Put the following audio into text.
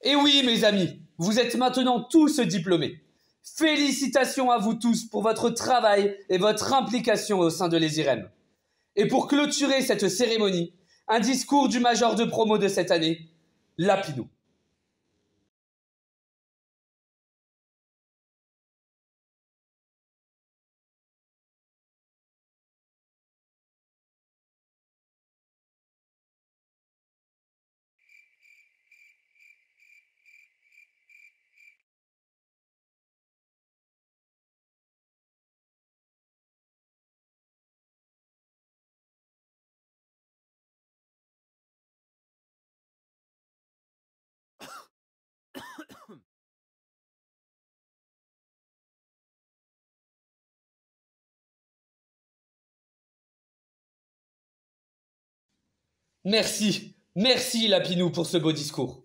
Et oui, mes amis, vous êtes maintenant tous diplômés. Félicitations à vous tous pour votre travail et votre implication au sein de l'ESIREM. Et pour clôturer cette cérémonie, un discours du major de promo de cette année, Lapinou. Merci Lapinou pour ce beau discours.